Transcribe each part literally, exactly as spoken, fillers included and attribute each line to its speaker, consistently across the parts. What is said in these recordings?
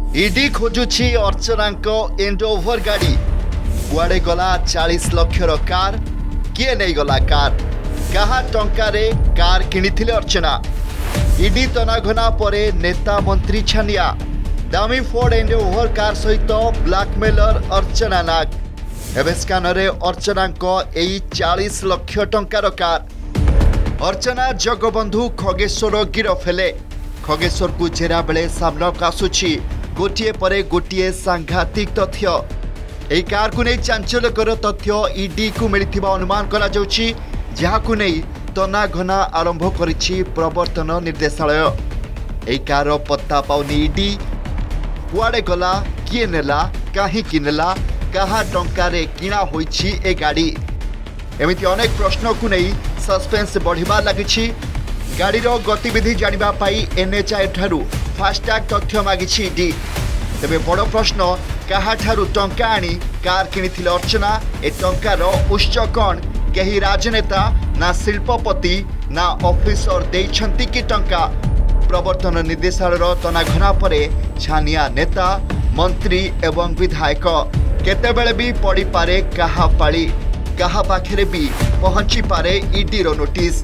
Speaker 1: ED खोजुछि अर्चना Endeavour गाड़ी कुआड़े गला चालीस लक्षर कार किए नहीं गला कार कहा टंकारे कार किनिथिले अर्चना। ईडी तनाघना परे नेता मंत्री छानिया दामी फोर्ड एंडोवर कार सहित ब्लैकमेलर अर्चना नाग एवं स्कानरे अर्चना चालीस लक्ष टंकार कार। अर्चना जगबंधु खगेश्वर गिरफ हेले। खगेश्वर को जेरा बेले सामनाक आसुछि गोटे परे गोटे सांघातिक तथ्य। यह कार को नहीं चांचल्यकर तथ्य ईडी को मिलथिबा अनुमान करा जाउछि, जहाकु नहीं तनाघना आरंभ करिछि प्रवर्तन निर्देशालय। यह कार पत्ता पाउनी ईडी कुआड़े गला किए नेला काहींकि नेला कहा टंकारे किणा होइछि ए गाड़ी एमिति अनेक प्रश्न को नहीं सस्पेंस बढ़िबा लागिछि। गाड़ीर गतिविधि जानिबा पाई एनएचआई ठारू फास्टैग तथ्य मागिछि ईडी। तेबे बड़ प्रश्न कहा ठारू टंका आनी कार किनिथिले अर्चना। ए टंकार उच्च कौन केही राजनेता ना शिल्पपति ना ऑफिसर देइछंती कि टंका। प्रवर्तन निर्देशालय तनाघना परे छानिया नेता मंत्री एवं विधायक केतेबेले भी पड़ी पारे कहा पाली कहा पाखरे भी पहुंची पारे ईडी रो नोटिस।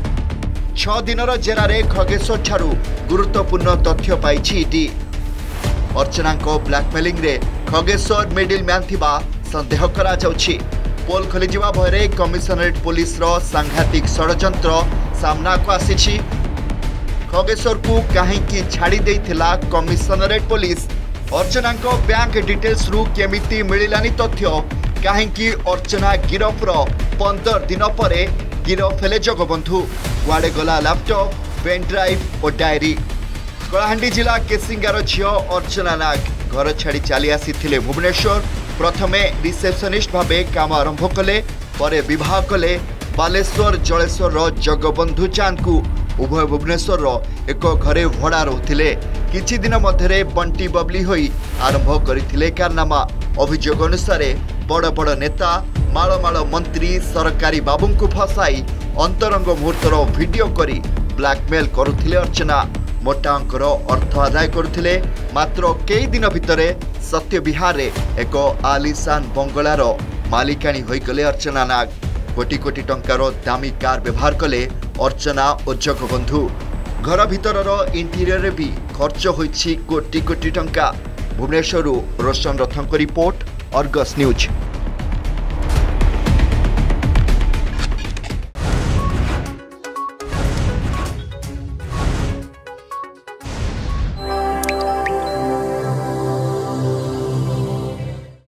Speaker 1: छ दिनर जेरारे खगेश्वर ठारू गुरुत्वपूर्ण तथ्य पाइछि ईडी। अर्चना को ब्लैकमेलिंग रे खगेश्वर मिडिल मैन थिबा संदेह करा जाउछि। पोल खोली जिवा भयरे कमिशनरेट पुलिस रो सांघातिक षडयंत्र सामना को आसीछि। खगेश्वर को काहेकि छाड़ी देइथिला कमिशनरेट पुलिस। अर्चना को बैंक डिटेल्स रु केमिति मिलिलानी तथ्य काहेकि अर्चना गिरफ रो पंद्रह दिन परे गिरफ हेले जगबंधु। कुआड़े गला लैपटॉप पेन ड्राइव और डायरी। कलाहांडी जिला केसिंगार झियो अर्चना नाग घर छाड़ी चली आसी भुवनेश्वर। प्रथमे रिसेप्शनिस्ट भावे काम आरंभ कले परे विवाह कले बालेश्वर जलेश्वर जगबंधु चांद को। उभय भुवनेश्वर एक घरे भड़ा रोते किछि दिन मध्य बंटी बबली होई आरंभ करथिले कारनामा। अभियोग अनुसार बड़ बड़ नेता माल माल मंत्री सरकारी बाबू को फसाई अंतरंग मुहूर्तर वीडियो करी ब्लैकमेल करुथिले अर्चना। मोटा अंकर अर्थ आदाय करुथिले। मात्र कई दिन भितर सत्य विहार एक आलिशान बंगलार मालिकाणी होइगले अर्चना नाग। कोटी कोटी टंकार दामी कार व्यवहार कले अर्चना और जगबंधु। घर भितर इंटीरियर भी खर्च होइछि कोटी कोटी टंका। भुवनेश्वर रोशन रथंक रिपोर्ट, अर्गस न्यूज।